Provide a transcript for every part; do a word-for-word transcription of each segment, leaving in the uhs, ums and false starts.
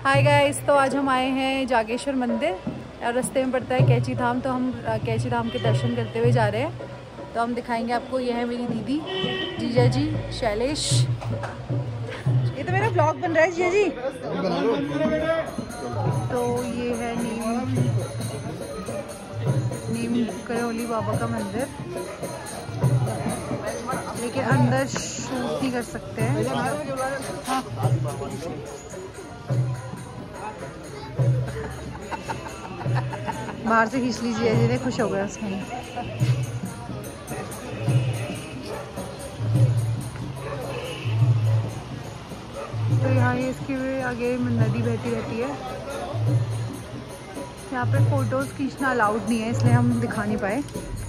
Hi guys, तो आज हम आए हैं जागेश्वर मंदिर और रास्ते में पड़ता है कैची धाम। तो हम कैची धाम के दर्शन करते हुए जा रहे हैं। तो हम दिखाएंगे आपको। यह है मेरी दीदी, जीजा जी शैलेश। ये तो मेरा ब्लॉग बन रहा है जीजा जी। तो ये है नीम नीम करौली बाबा का मंदिर, लेकिन अंदर शूट नहीं कर सकते हैं। हाँ। बाहर से खींच लीजिए, जी खुश हो गया उसमें। तो यहाँ ये इसके आगे नदी बहती रहती है। यहाँ पे फोटोज खींचना अलाउड नहीं है, इसलिए हम दिखा नहीं पाए।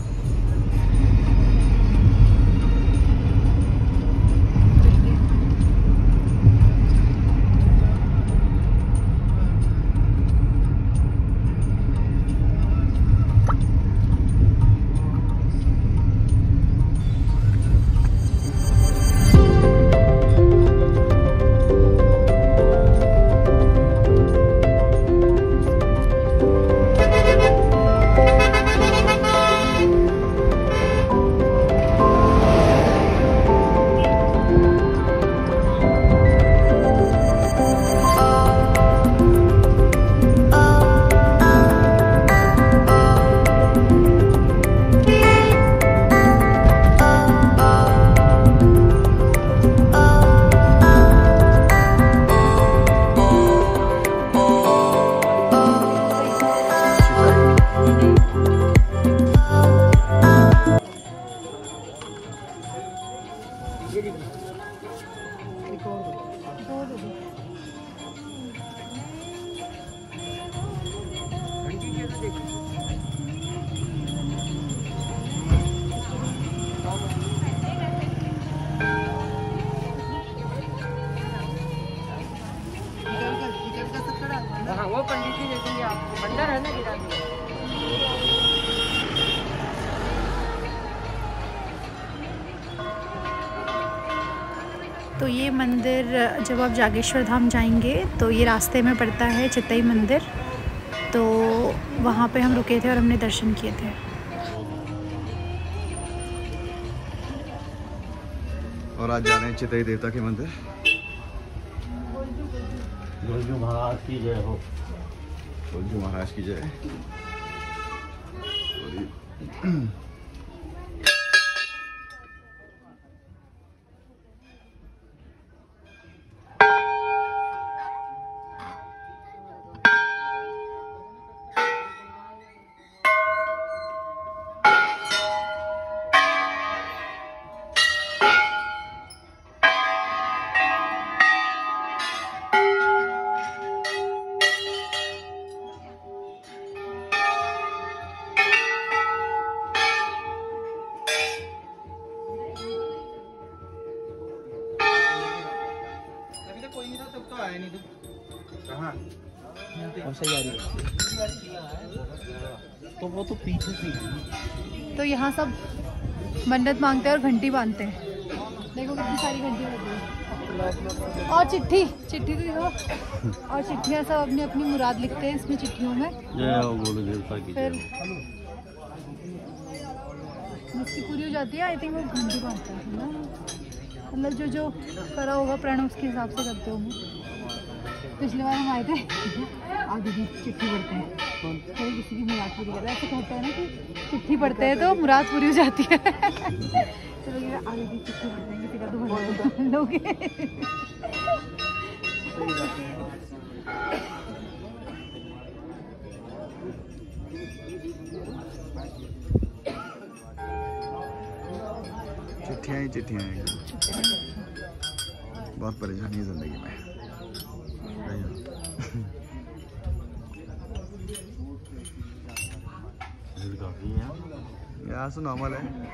वो पंडित जी देखेंगे आप, बंदर है ना गिरा। तो ये मंदिर जब आप जागेश्वर धाम जाएंगे तो ये रास्ते में पड़ता है चितई मंदिर। तो वहाँ पे हम रुके थे और हमने दर्शन किए थे। और आज जा रहे हैं चितई देवता के मंदिर। गोलजू महाराज की जय हो। गोलजू महाराज की जय। तो वो तो पीछे से। तो यहाँ सब मन्नत मांगते हैं और घंटी बांधते हैं। देखो कितनी सारी घंटियाँ लगी हैं। और चिट्ठी चिट्ठी तो देखो। और चिट्ठियाँ सब अपनी अपनी मुराद लिखते हैं इसमें चिट्ठियों में। जय हो गोलू देवता की। फिर जिसकी पूरी हो जाती है, आई थिंक वो घंटी बांधता है ना। मतलब जो जो करा होगा प्रण उसके हिसाब से करते होंगे। पिछले बार हम आए थे, आगे भी चिट्ठी पढ़ते हैं तो किसी की मुराद पूरी करता है। ऐसे कहते हैं ना कि चिट्ठी पढ़ते हैं तो मुराद पूरी हो जाती है। तो लोग आगे भी चिट्ठी पढ़ते हैं, किसी का तो भला लोग। चिट्ठियाँ ही चिट्ठियाँ हैं। बहुत परेशानी है जिंदगी में। यहाँ से नॉर्मल है।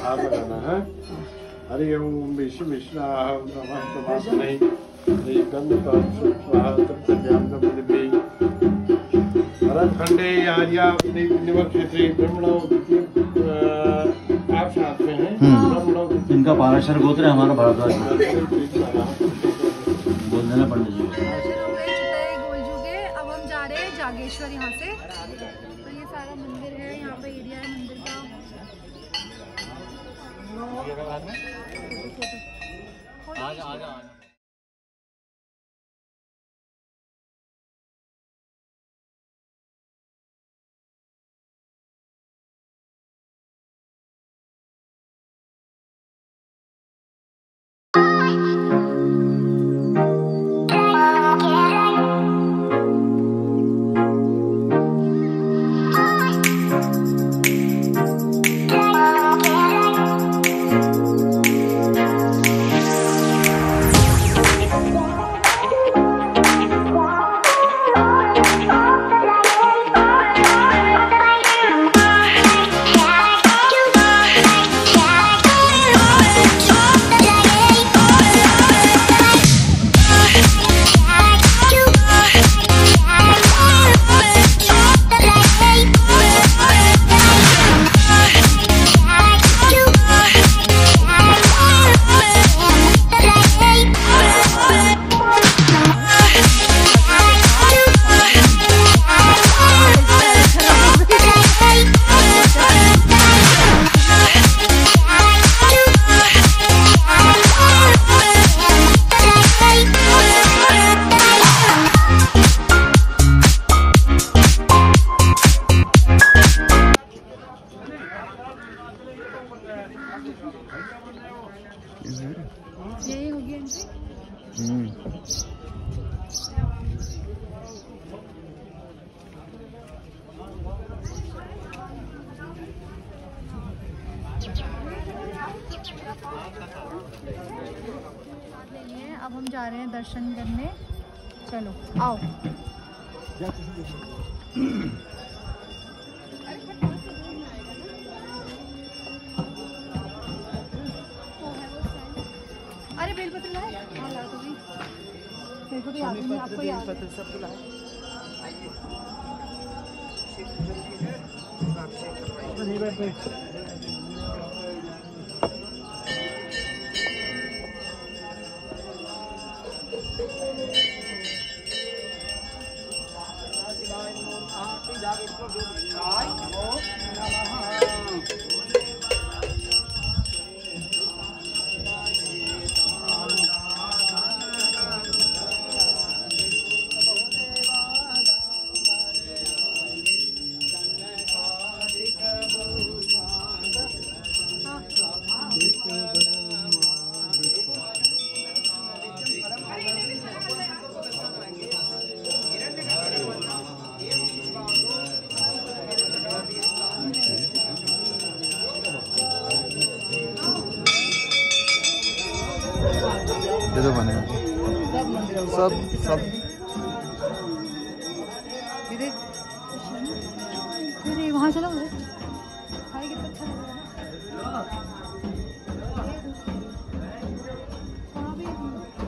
हाथ लगाना है। हरि ओम विष्णु विष्णाह नमः तमास्मै गंधकं सुप्तः तत्त्वज्ञान नमोदिते भरतखंडे आर्या निवक्षते ब्रह्मणो आप साथ में हैं। ब्रह्मणो इनका पाराशर गोत्र है, हमारा भारद्वाज बोल देना पंडित जी। दर्शन हो गए चितई गोलजू के। अब हम जा रहे हैं जागेश्वर यहाँ से। तो ये सारा मंदिर है, यहाँ पे एरिया है मंदिर का। आजा आजा आजा। यही होगी एंट्री। अब हम जा रहे हैं दर्शन करने। चलो आओ। अरे बेलपत्र लाए? हाँ ला तो भी। मेरे को तो याद नहीं, आपको याद है? सब लाए। नहीं बैठ बैठ। ये तो बने सब सब अरे वहाँ चलो उधर। भाई कितना अच्छा लग रहा है ना। वहाँ भी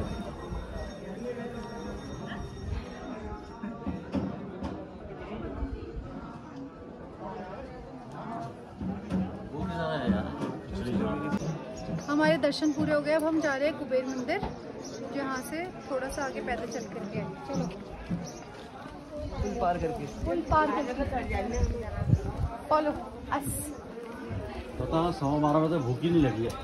हमारे दर्शन पूरे हो गए। अब हम जा रहे हैं कुबेर मंदिर, जहाँ से थोड़ा सा आगे पैदल चल करके। चलो पुल पार करके पुल पार करके फॉलो अस। पता है सवा बारह बजे भूख ही नहीं लगी है।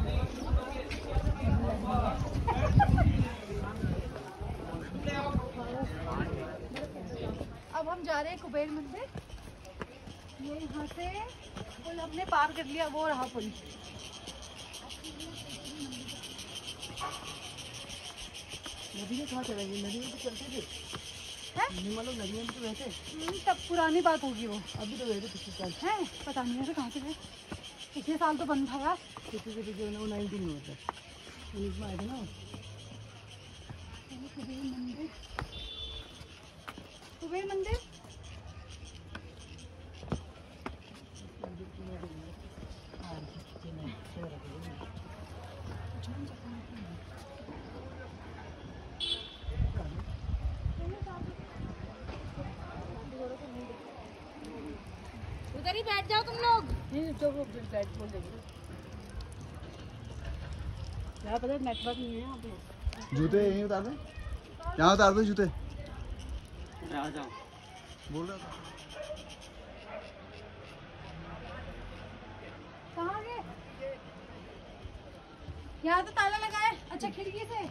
अब हम जा रहे हैं कुबेर मंदिर। ये यहाँ से पुल हमने पार कर लिया, वो रहा पुल। नदी में कहाँ चलेंगे? नदी में तो चलते थे। मतलब नदी में तो रहते। तब पुरानी बात होगी वो। अभी तो रहते पिछले साल है पता नहीं ऐसे कहाँ से गए। पिछले साल तो बंद था यार। किसी से जो वो नाइनटीन में होता है, उन्नीस में आए थे ना। कुबेर मंदिर, कुबेर मंदिर इधर ही बैठ जाओ तुम लोग। नहीं तो वो लाइट बोल देंगे यहाँ पता नेटवर्क नहीं है यहाँ पे। जूते यहीं उतार दे, यहाँ उतार दो जूते। आ जाओ। बोल रहा था कहाँ गए? यहाँ तो ताला लगा है। अच्छा खिड़की से।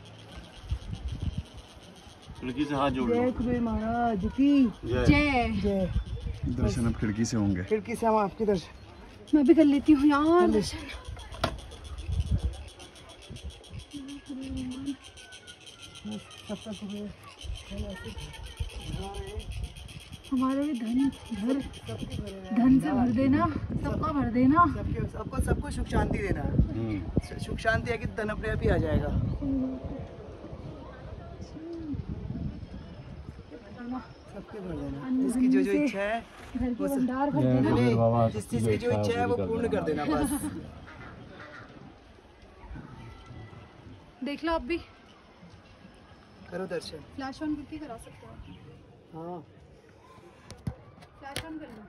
खिड़की से हाथ जोड़ लो। जय कुबेर महाराज की जय। जय। जय। दर्शन अब खिड़की से होंगे। खिड़की से हम आपके दर्शन। मैं भी कर लेती हूँ यार दर्शन। सबका कुबेर हमारे भी धन घर धन से भर देना, सबका भर देना। सबके सबको सबको सुख शांति देना। हम्म। सुख शांति है कि धन अपने आप ही आ जाएगा। सबके भर देना। जिसकी जो जो इच्छा है घर के वो सब- भंडार भर देना। कुबेर बाबा जिस चीज की जो इच्छा है वो पूर्ण कर देना बस। देख लो आप भी। करो दर्शन। फ्लैश ऑन करके करा सकते हो। हाँ फ्लैश ऑन कर लो।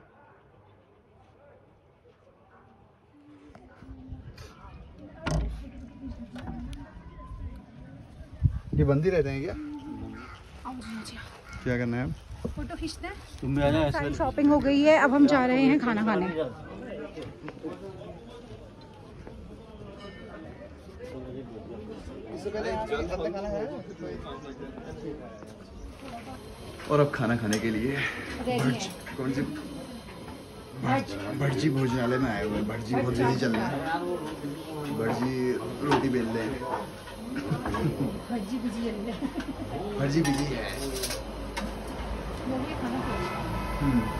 ये बंद ही रहते हैं क्या? आओ जी, जी, आओ। क्या करना है? फोटो खींचते हैं। तुम भी आ जाओ सारी ऐसे। शॉपिंग हो गई है, अब हम जा रहे हैं खाना खाने। और अब खाना खाने के लिए रेडी है। कौन सी भटजी भोजनालय में आए हुए हैं। भटजी बहुत जल्दी चल रहे हैं। भटजी रोटी बेल रहे हैं। भज्जी भुजी जल्दी है। भटजी बिजी है। वो भी खाना खा रहे हैं। हम्म।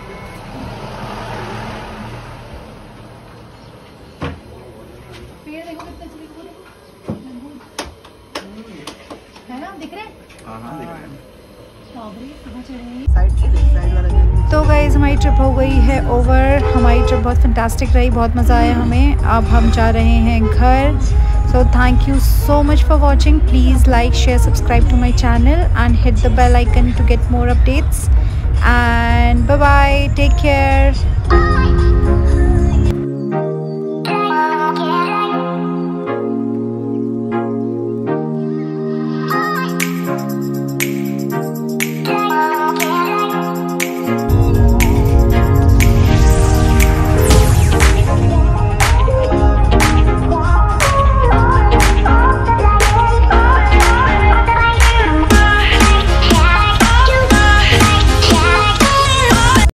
पेड़ देखो कितने अच्छे दिख रहे हैं। है ना, दिख रहे हैं? हाँ हाँ दिख रहे हैं। स्ट्रॉबेरी कहाँ चढ़े हैं? साइड से देख, साइड वाला देख। तो गाइज हमारी ट्रिप हो गई है ओवर। हमारी ट्रिप बहुत फैंटास्टिक रही, बहुत मज़ा आया हमें। अब हम जा रहे हैं घर। So thank you so much for watching. Please like share subscribe to my channel and hit the bell icon to get more updates, and bye bye, take care.